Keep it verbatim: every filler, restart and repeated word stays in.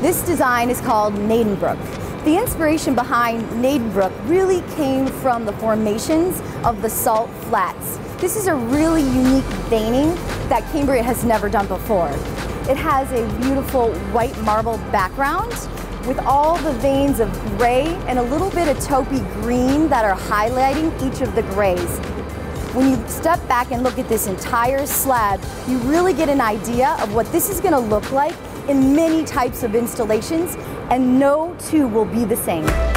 This design is called Nadenbrook. The inspiration behind Nadenbrook really came from the formations of the salt flats. This is a really unique veining that Cambria has never done before. It has a beautiful white marble background with all the veins of gray and a little bit of taupey green that are highlighting each of the grays. When you step back and look at this entire slab, you really get an idea of what this is going to look like in many types of installations, and no two will be the same.